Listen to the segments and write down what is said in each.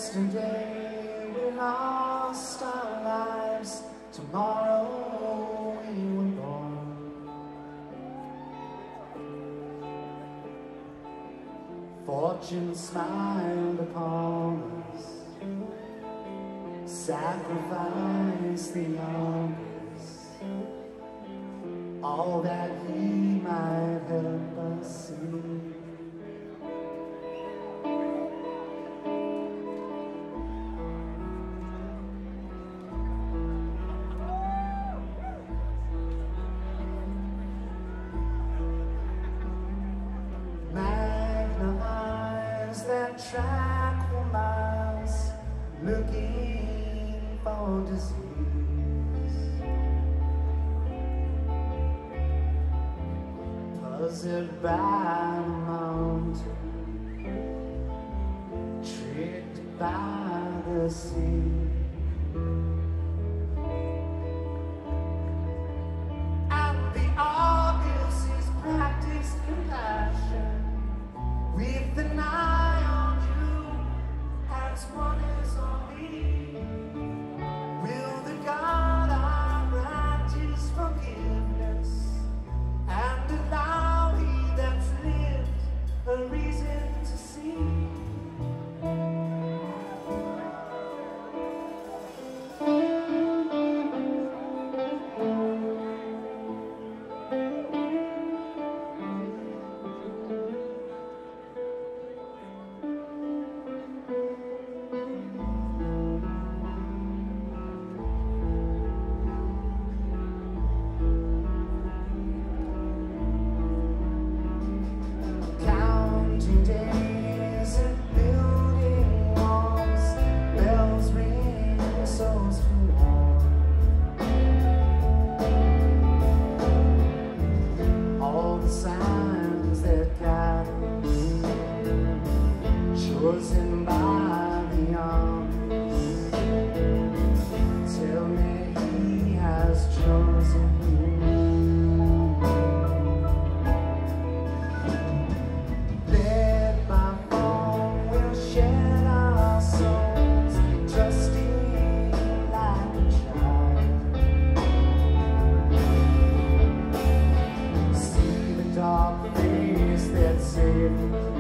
Yesterday we lost our lives, tomorrow we were born. Fortune smiled upon us, sacrificed the youngest, all that he might help us see. That track for miles, looking for disease, puzzled by the mountain, tricked by the sea. And the obvious is practiced compassion with the knife. One is on me. Will the God I practice forgiveness and allow he that's lived a reason to see? Chosen by the armies, tell me he has chosen you. Led by fall, we'll shed our souls, trusting like a child. See the dark face that saved us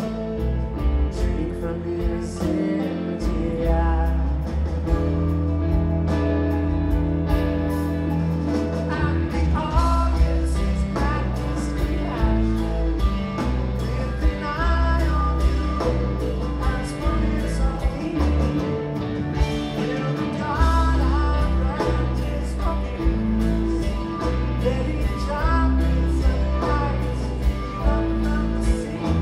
from his empty eye. And the audience is practiced compassion with an eye on you as one is on me. Will the God I practice forgiveness, letting droplets of light come from the sea?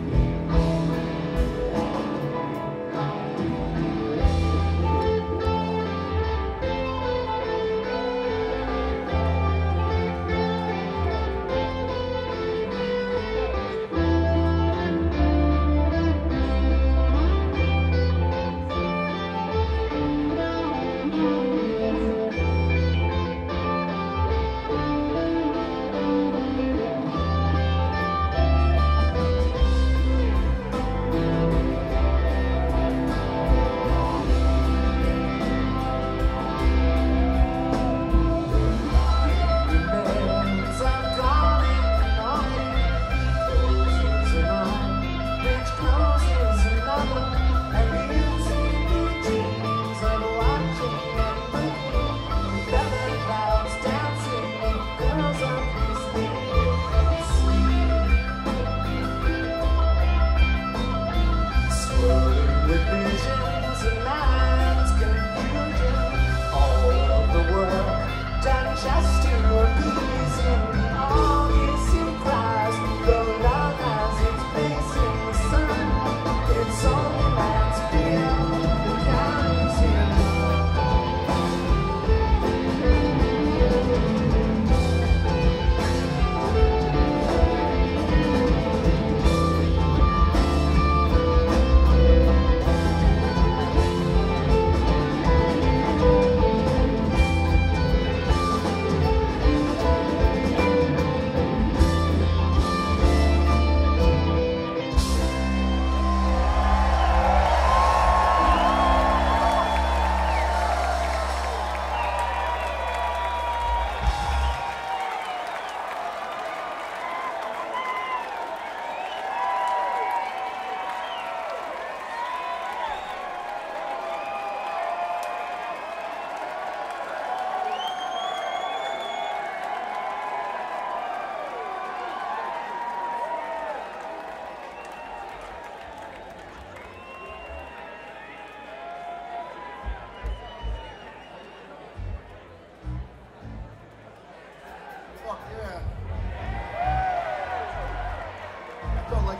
Just to appease him, the obvious implies the love has its place in the sun. It's only man's feel that carries him.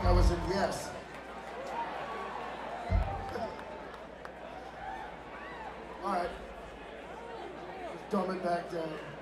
That was a yes. All right. Let's dumb it back down.